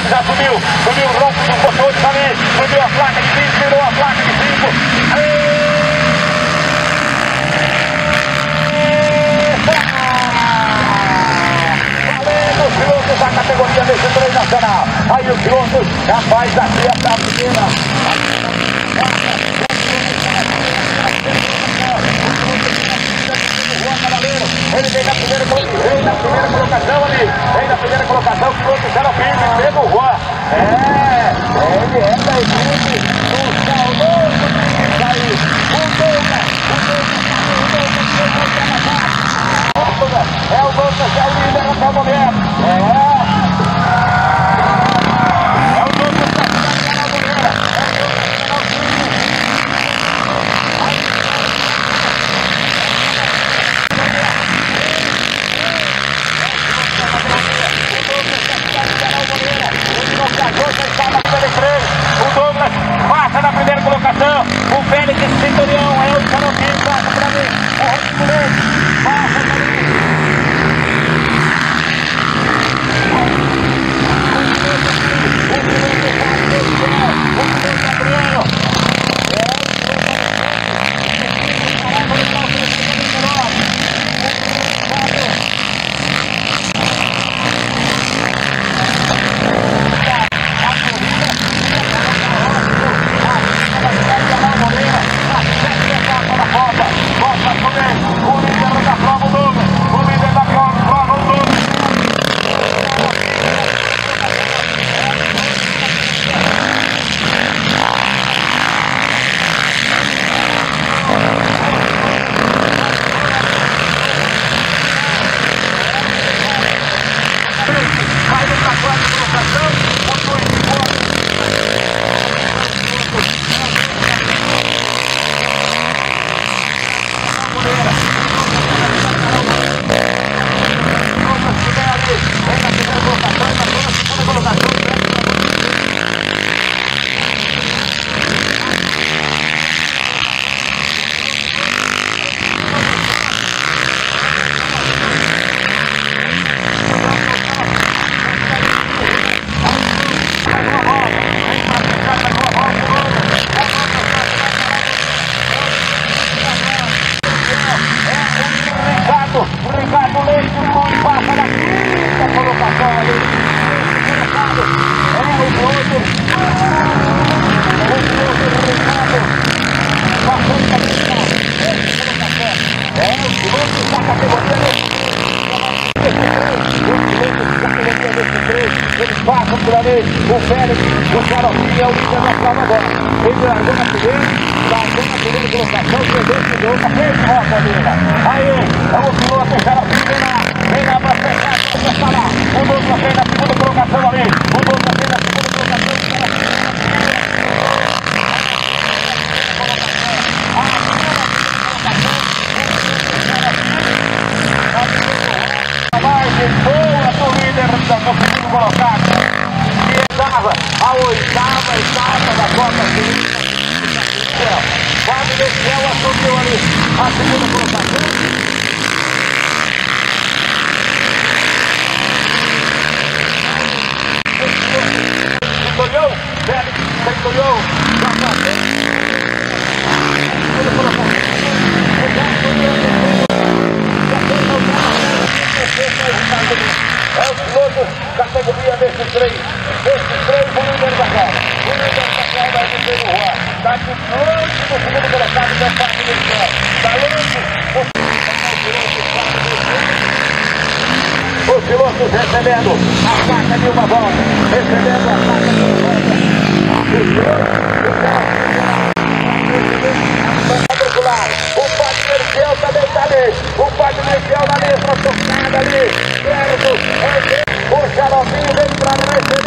já subiu o ronco dos motores ali, subiu a placa de 20, virou a placa de 5. Valendo os pilotos da categoria DC3 Nacional. Aí os pilotos já faz aqui a primeira. Ele vem na primeira colocação ali. Vem na primeira colocação, o piloto Xaropim, pega o Juan. Ele é da equipe do saudoso aí. É o Douglas, é o líder até o momento. O Douglas passa na primeira colocação. O Félix Centurião é o Xaropim, passa para mim. O Rodrigo passa para mim. Eles passam por ali, o Félix, o Xaropim é o líder da prova agora. Ele largou na primeira colocação, perdeu o segundo, tá feito, ó, família. Aí, o piloto Xaropim vem lá pra fechar, pra lá. O Douglas vem na segunda colocação ali, o Douglas vem na segunda colocação. Boa do líder do segundo colocado, que estava a oitava etapa da Copa Feliz. Fábio Céu assumiu ali a segunda colocação. Centurião, Félix Centurião, já está bem. É os pilotos categoria desses três vão líder da prova. O líder da prova é o Rodrigo Juan. Está de longe do segundo colocado da parte do céu. Está longe os pilotos recebendo a placa de uma volta. Recebendo a placa de uma volta. O Padre Merciel também está ali. O Padre Merciel na letra tocada ali. Certo. O Xaropim vem para receber.